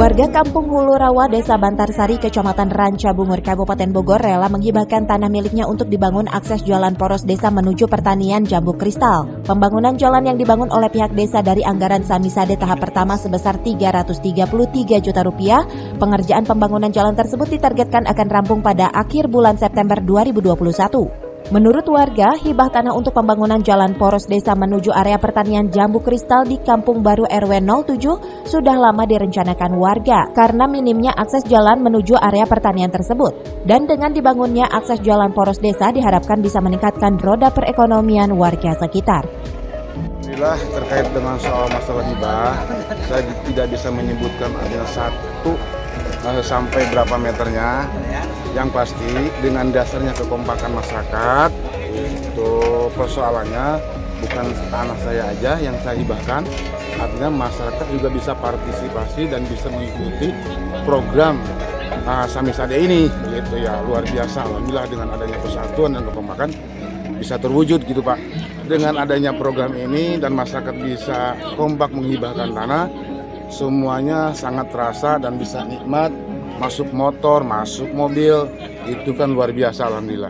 Warga Kampung Hulu Rawa, Desa Bantarsari, Kecamatan Ranca Bungur, Kabupaten Bogor rela menghibahkan tanah miliknya untuk dibangun akses jalan poros desa menuju pertanian jambu kristal. Pembangunan jalan yang dibangun oleh pihak desa dari anggaran Samisade tahap pertama sebesar Rp333 juta. Pengerjaan pembangunan jalan tersebut ditargetkan akan rampung pada akhir bulan September 2021. Menurut warga, hibah tanah untuk pembangunan jalan poros desa menuju area pertanian jambu kristal di Kampung Baru RW 07 sudah lama direncanakan warga karena minimnya akses jalan menuju area pertanian tersebut. Dan dengan dibangunnya akses jalan poros desa diharapkan bisa meningkatkan roda perekonomian warga sekitar. Alhamdulillah, terkait dengan soal masalah hibah, saya tidak bisa menyebutkan ada satu sampai berapa meternya. Yang pasti dengan dasarnya kekompakan masyarakat, itu persoalannya bukan tanah saya aja yang saya hibahkan, artinya masyarakat juga bisa partisipasi dan bisa mengikuti program Samisade ini, gitu ya, luar biasa. Alhamdulillah dengan adanya persatuan dan kekompakan bisa terwujud gitu Pak. Dengan adanya program ini dan masyarakat bisa kompak menghibahkan tanah, semuanya sangat terasa dan bisa nikmat. Masuk motor, masuk mobil, itu kan luar biasa, alhamdulillah.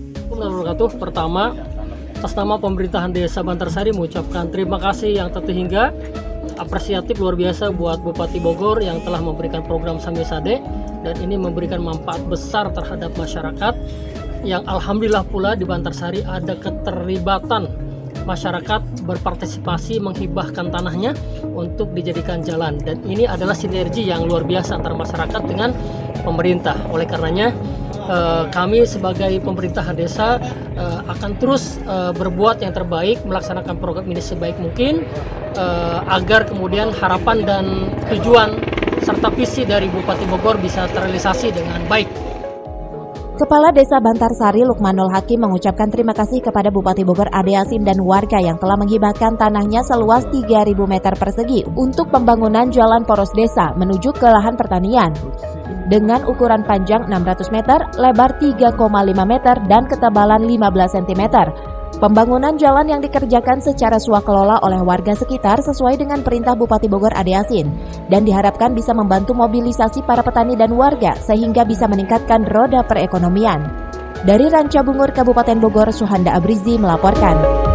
Pertama, atas nama pemerintahan Desa Bantarsari mengucapkan terima kasih yang terhingga apresiatif luar biasa buat Bupati Bogor yang telah memberikan program Samisade dan ini memberikan manfaat besar terhadap masyarakat yang alhamdulillah pula di Bantarsari ada keterlibatan masyarakat berpartisipasi menghibahkan tanahnya untuk dijadikan jalan, dan ini adalah sinergi yang luar biasa antara masyarakat dengan pemerintah. Oleh karenanya kami sebagai pemerintahan desa akan terus berbuat yang terbaik, melaksanakan program ini sebaik mungkin agar kemudian harapan dan tujuan serta visi dari Bupati Bogor bisa terrealisasi dengan baik. Kepala Desa Bantarsari Lukmanul Hakim mengucapkan terima kasih kepada Bupati Bogor Ade Yasin dan warga yang telah menghibahkan tanahnya seluas 3.000 meter persegi untuk pembangunan jalan poros desa menuju ke lahan pertanian. Dengan ukuran panjang 600 meter, lebar 3,5 meter, dan ketebalan 15 cm. Pembangunan jalan yang dikerjakan secara swakelola oleh warga sekitar sesuai dengan perintah Bupati Bogor Ade Yasin dan diharapkan bisa membantu mobilisasi para petani dan warga sehingga bisa meningkatkan roda perekonomian. Dari Ranca Bungur, Kabupaten Bogor, Suhanda Abrizi melaporkan.